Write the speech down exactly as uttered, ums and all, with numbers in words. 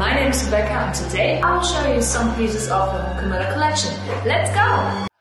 my name is Rebecca and today I will show you some pieces of the Camilla collection. Let's go!